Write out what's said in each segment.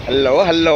ฮัลโหลฮัลโหล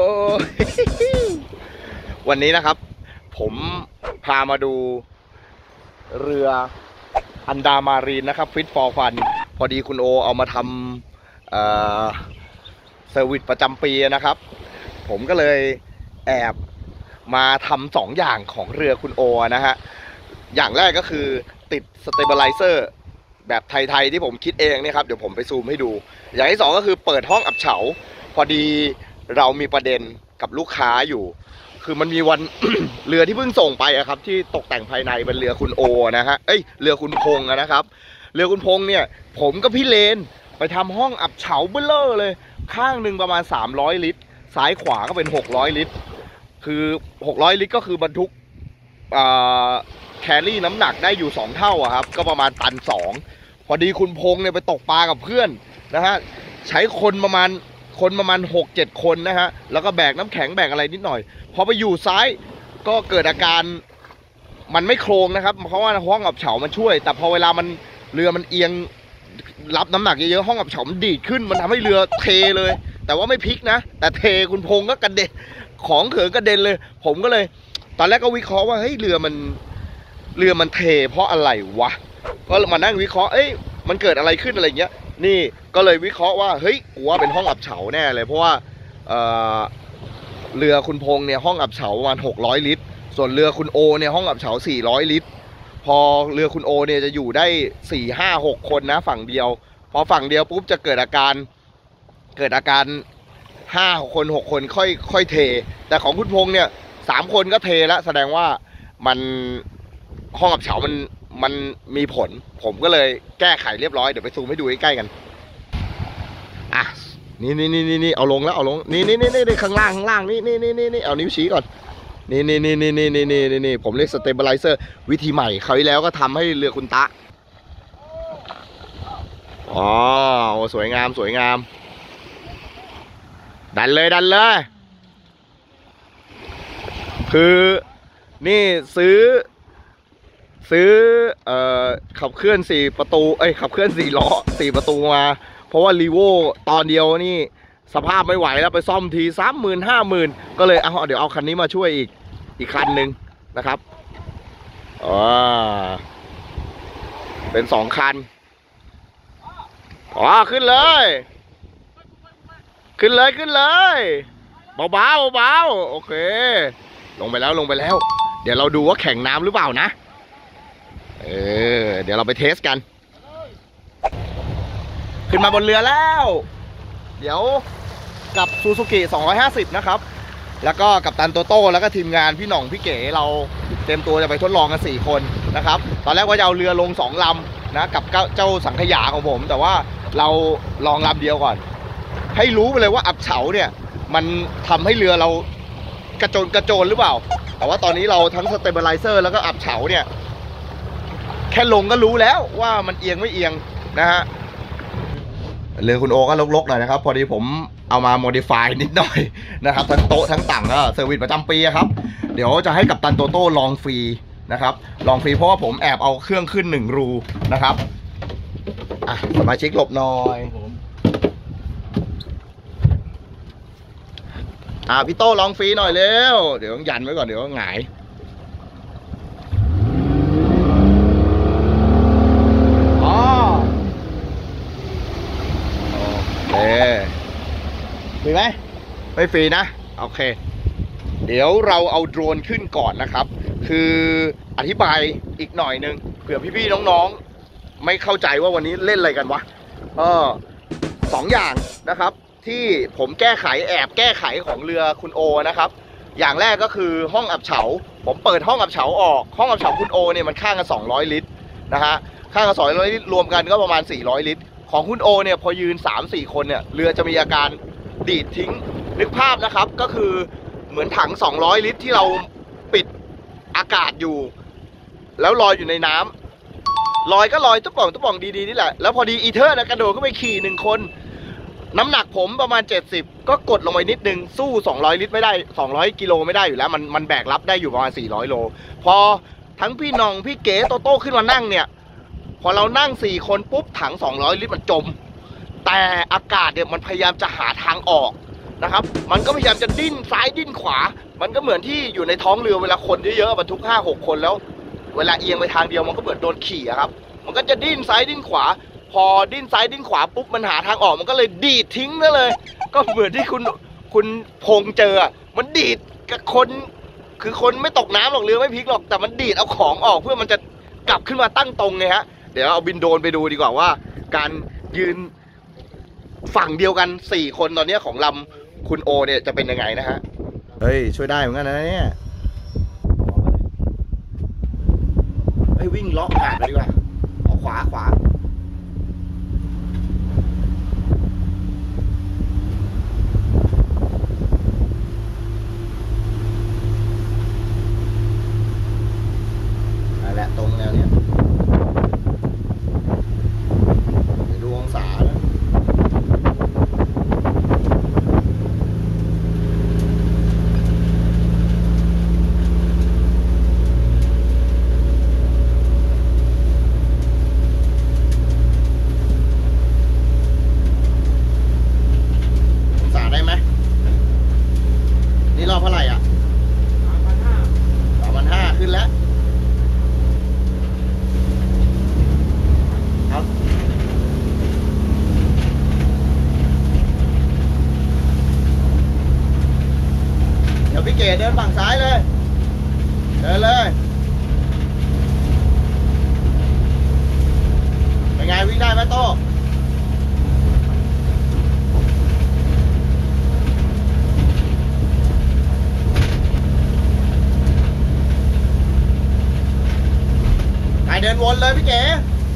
วันนี้นะครับผมพามาดูเรืออันดามารีนนะครับฟิตฟอร์ฟันพอดีคุณโอเอามาทำเซอร์วิสประจำปีนะครับผมก็เลยแอบมาทำ2อย่างของเรือคุณโอนะฮะอย่างแรกก็คือติดสเตเบลไลเซอร์แบบไทยๆที่ผมคิดเองเนี่ยครับเดี๋ยวผมไปซูมให้ดูอย่างที่2ก็คือเปิดห้องอับเฉาพอดีเรามีประเด็นกับลูกค้าอยู่คือมันมีวัน เรือที่เพิ่งส่งไปอะครับที่ตกแต่งภายในเป็นเรือคุณโอนะฮะเรือคุณพงษ์นะครับเรือคุณพงษ์เนี่ยผมกับพี่เลนไปทำห้องอับเฉาเบ้อเร่อเลยข้างหนึ่งประมาณ300ลิตรซ้ายขวาก็เป็น600ลิตรคือ600ลิตรก็คือบรรทุกแครี่น้ำหนักได้อยู่2เท่าอะครับก็ประมาณ1.2 ตันพอดีคุณพงษ์เนี่ยไปตกปลากับเพื่อนนะฮะใช้คนประมาณ 6-7 คนนะฮะแล้วก็แบกน้ำแข็งแบกอะไรนิดหน่อยพอไปอยู่ซ้ายก็เกิดอาการมันไม่โครงนะครับเพราะว่าห้องอับเฉามันช่วยแต่พอเวลามันเรือมันเอียงรับน้ำหนักเยอะๆห้องอับเฉามันดีดขึ้นมันทำให้เรือเทเลยแต่ว่าไม่พลิกนะแต่เทคุณพงษ์ก็กระเด็นของเขินกระเด็นเลยผมก็เลยตอนแรกก็วิเคราะห์ว่าเฮ้ยเรือมันเทเพราะอะไรวะก็มานั่งวิเคราะห์มันเกิดอะไรขึ้นอะไรเงี้ยนี่ก็เลยวิเคราะห์ว่าเฮ้ยกูว่าเป็นห้องอับเฉาแน่เลยเพราะว่าเรือคุณพงษ์เนี่ยห้องอับเฉาประมาณ600ลิตรส่วนเรือคุณโอเนี่ยห้องอับเฉา400ลิตรพอเรือคุณโอเนี่ยจะอยู่ได้4-5-6 คนนะฝั่งเดียวพอฝั่งเดียวปุ๊บจะเกิดอาการ5 คน6 คนค่อยเทแต่ของคุณพงษ์เนี่ย3 คนก็เทแล้วแสดงว่ามันห้องอับเฉามันมีผลผมก็เลยแก้ไขเรียบร้อยเดี๋ยวไปซูมให้ดูใกล้ๆกันอ่ะนี่เอาลงแล้วเอาลงนี่ข้างล่างนี่เอานิ้วชี้ก่อนนี่ผมเรียกสเตเบลไลเซอร์วิธีใหม่คราวที่แล้วก็ทำให้เรือคุณตะอ๋อสวยงามดันเลยคือนี่ซื้อขับเคลื่อน4 ประตูขับเคลื่อน4 ล้อ4 ประตูมาเพราะว่ารีโวตอนเดียวนี่สภาพไม่ไหวแล้วไปซ่อมที30,000-50,000ก็เลยเดี๋ยวเอาคันนี้มาช่วยอีกคันหนึ่งนะครับเป็น2 คันขึ้นเลยเบาโอเคลงไปแล้วเดี๋ยวเราดูว่าแข็งน้ำหรือเปล่านะเดี๋ยวเราไปเทสกันขึ้นมาบนเรือแล้วเดี๋ยวกับซูซูกิ250นะครับแล้วก็กับตันโตโต้แล้วก็ทีมงานพี่หน่องพี่เก๋เราเต็มตัวจะไปทดลองกัน4 คนนะครับตอนแรกว่าจะเอาเรือลง2 ลำนะกับเจ้าสังขยาของผมแต่ว่าเราลองลำเดียวก่อนให้รู้ไปเลยว่าอับเฉาเนี่ยมันทำให้เรือเรากระโจนหรือเปล่าแต่ว่าตอนนี้เราทั้งสเตเบลไลเซอร์แล้วก็อับเฉาเนี่ยแค่ลงก็รู้แล้วว่ามันเอียงไม่เอียงนะฮะเรือคุณโอก็ลกๆหน่อยนะครับพอดีผมเอามาโมดิฟายนิดหน่อยนะครับทั้งโต๊ะทั้งต่างก็เซอร์วิสประจำปีครับเดี๋ยวจะให้กับตันโตโต้ลองฟรีนะครับลองฟรีเพราะว่าผมแอบเอาเครื่องขึ้น1 รูนะครับสมาชิกหลบหน่อยพี่โต้ลองฟรีหน่อยเร็วเดี๋ยวยันไว้ก่อนเดี๋ยวหงายฟรีไหมไม่ฟรีนะโอเคเดี๋ยวเราเอาโดรนขึ้นก่อนนะครับคืออธิบายอีกหน่อยนึงเผื่อพี่ๆน้องๆไม่เข้าใจว่าวันนี้เล่นอะไรกันวะ2 อย่างนะครับที่ผมแอบแก้ไขของเรือคุณโอนะครับอย่างแรกก็คือห้องอับเฉาผมเปิดห้องอับเฉาออกห้องอับเฉาคุณโอเนี่ยมันข้างกัน200ลิตรนะฮะข้างกัน200ลิตรรวมกันก็ประมาณ400ลิตรของคุณโอเนี่ยพอยืน 3-4 คนเนี่ยเรือจะมีอาการดีดทิ้งนึกภาพนะครับก็คือเหมือนถัง200ลิตรที่เราปิดอากาศอยู่แล้วลอยอยู่ในน้ำลอยตุ๊บป่องดีๆนี่แหละแล้วพอดีอีเทอร์นะกระโดดก็ไปขี่1 คนน้ำหนักผมประมาณ70ก็กดลงไปนิดนึงสู้200ลิตรไม่ได้200 กิโลไม่ได้อยู่แล้วมันแบกรับได้อยู่ประมาณ400 โลพอทั้งพี่หน่องพี่เก๋โตโต้ขึ้นมานั่งเนี่ยพอเรานั่ง4 คนปุ๊บถัง200ลิตรมันจมแต่อากาศเนี่ยมันพยายามจะหาทางออกนะครับมันก็พยายามจะดิ้นซ้ายดิ้นขวามันก็เหมือนที่อยู่ในท้องเรือเวลาคนเยอะๆบรรทุก5-6 คนแล้วเวลาเอียงไปทางเดียวมันก็เหมือนโดนขี่อะครับมันก็จะดิ้นซ้ายดิ้นขวาพอดิ้นซ้ายดิ้นขวาปุ๊บมันหาทางออกมันก็เลยดีดทิ้งนั่นเลยก็เหมือนที่คุณพงเจอมันดีดกับคนคือคนไม่ตกน้ำหรอกเรือไม่พลิกหรอกแต่มันดีดเอาของออกเพื่อมันจะกลับขึ้นมาตั้งตรงไงฮะเดี๋ยวเอาบินโดรนไปดูดีกว่าว่าการยืนฝั่งเดียวกัน4 คนตอนนี้ของลำคุณโอเนี่ยจะเป็นยังไงนะฮะเฮ้ยช่วยได้เหมือนกันนะเนี่ยเฮ้ยวิ่งเลาะหาดไปดีกว่าเอาขวาและตรงแนวเนี้ยดูองศาแล้วองศาได้ไหมนี่รอบเท่าไหร่อ่ะ3,500ขึ้นแล้วเดี๋ยวพี่เก๋เดินฝั่งซ้ายเลยเดินเลยเป็นไงวิ่งได้ไหมโต้ไปเดินวนเลยพี่เก๋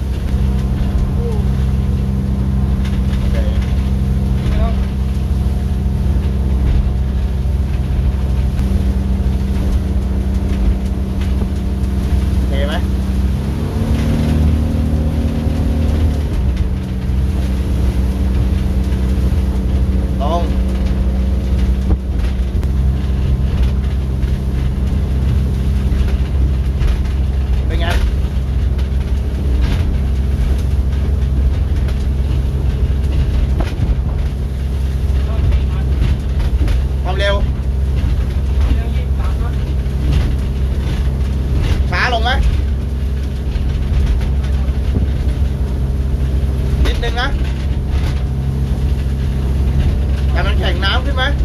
แต่มันแข็งน้ำขึ้นไหม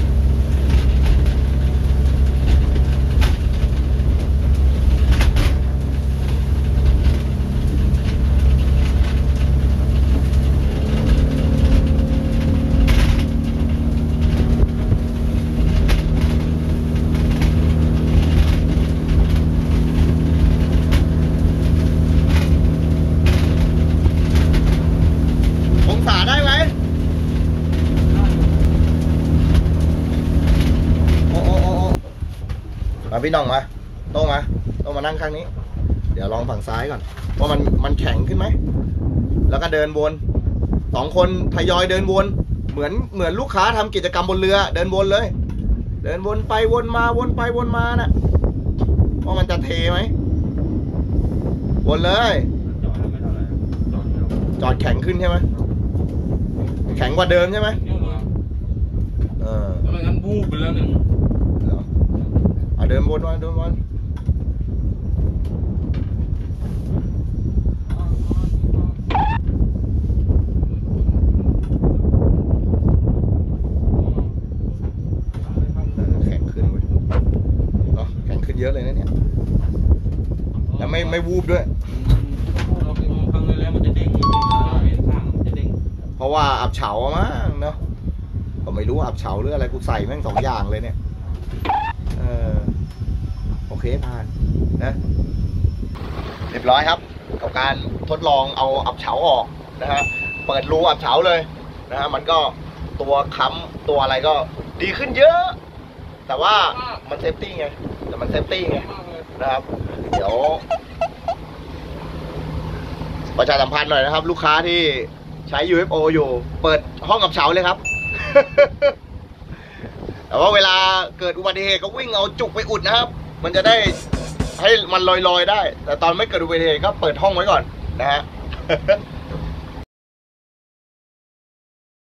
องศาได้ไหมมาพี่น้องมาโต้มานั่งข้างนี้เดี๋ยวลองฝั่งซ้ายก่อนว่ามันแข็งขึ้นไหมแล้วก็เดินวน2 คนทยอยเดินวนเหมือนลูกค้าทำกิจกรรมบนเรือเดินวนเลยเดินวนไปวนมาวนไปวนมานะว่ามันจะเทไหมวนเลยจอดแข็งขึ้นใช่ไหมแข็งกว่าเดิมใช่ไหมไม่งั้นบูบไปแล้วเนี่ยเดินวนแข็งขึ้นเลยแข็งขึ้นเยอะเลยนะเนี่ยแล้วไม่วูบด้วยเพราะว่าอับเฉามั้งเนาะก็ไม่รู้อับเฉาหรืออะไรกูใส่แม่ง2 อย่างเลยเนี่ยโอเคผ่านนะเรียบร้อยครับกับการทดลองเอาอับเฉาออกนะฮะเปิดรูอับเฉาเลยนะฮะมันก็ตัวค้ำตัวอะไรก็ดีขึ้นเยอะแต่ว่ามันเซฟตี้ไงนะครับเดี๋ยวประชาสัมพันธ์หน่อยนะครับลูกค้าที่ใช้ UFO อยู่เปิดห้องอับเฉาเลยครับ แต่ว่าเวลาเกิดอุบัติเหตุก็วิ่งเอาจุกไปอุดนะครับมันจะได้ให้มันลอยๆได้แต่ตอนไม่เกิดอุบัติเหตุก็เปิดห้องไว้ก่อนนะฮะ